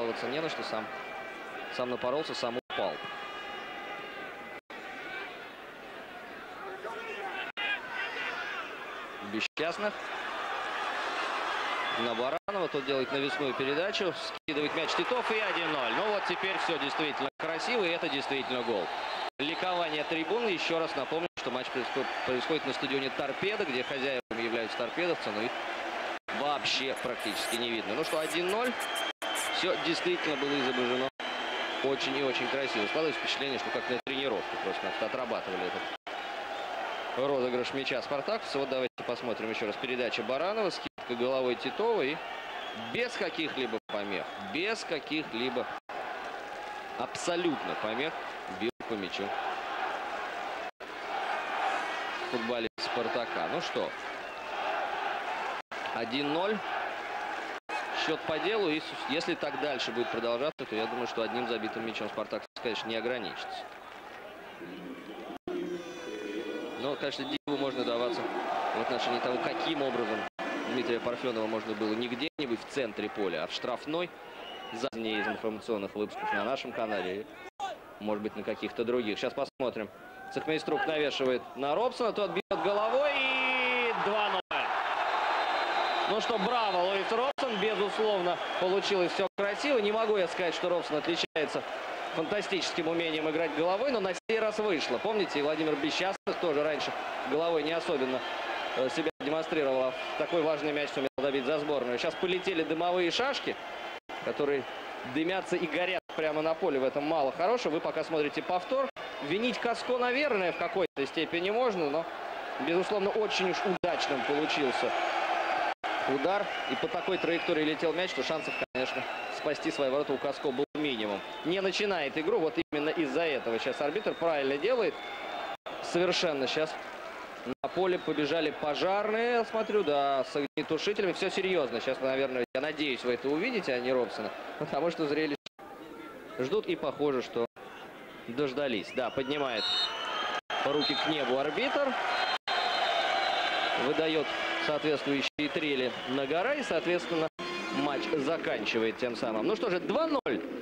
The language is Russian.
жаловаться не на что, сам напоролся, сам упал. Бесчастных. На Баранова, тот делает навесную передачу, скидывает мяч Титов и 1-0. Ну вот теперь все действительно красиво, и это действительно гол. Ликование трибуны. Еще раз напомню, что матч происходит на стадионе «Торпедо», где хозяевами являются торпедовцы, но их вообще практически не видно. Ну что, 1-0. Все действительно было изображено очень и очень красиво. Складывается впечатление, что как на тренировке просто отрабатывали этот розыгрыш мяча спартаковца. Вот давайте посмотрим еще раз. Передача Баранова, скидка головой Титова и без каких-либо помех, без каких-либо абсолютно помех бил по мячу футболист Спартака. Ну что, 1-0. Счет по делу. И если так дальше будет продолжаться, то я думаю, что одним забитым мячом Спартак, конечно, не ограничится. Но, конечно, диву можно даваться в отношении того, каким образом Дмитрия Парфенова можно было не где-нибудь в центре поля, а в штрафной. Задние из информационных выпусков на нашем канале. Может быть, на каких-то других. Сейчас посмотрим. Цехмейструк навешивает на Робсона. Тот бьет головой и 2-0. Ну что, браво, Луис Робсон. Безусловно, получилось все красиво. Не могу я сказать, что Робсон отличается фантастическим умением играть головой, но на сей раз вышло. Помните, и Владимир Бесчастных тоже раньше головой не особенно себя демонстрировал, а такой важный мяч сумел забить за сборную. Сейчас полетели дымовые шашки, которые дымятся и горят прямо на поле. В этом мало хорошего. Вы пока смотрите повтор. Винить Каско, наверное, в какой-то степени можно, но, безусловно, очень уж удачным получился удар. И по такой траектории летел мяч, что шансов, конечно, спасти свои ворота у Каско был минимум. Не начинает игру вот именно из-за этого. Сейчас арбитр правильно делает. Совершенно сейчас на поле побежали пожарные, я смотрю, да, с огнетушителями. Все серьезно. Сейчас, наверное, я надеюсь, вы это увидите, а не Робсона. Потому что зрелище ждут, и похоже, что дождались. Да, поднимает руки к небу арбитр. Выдает соответствующие трели на гора. И, соответственно, матч заканчивает тем самым. Ну что же, 2-0.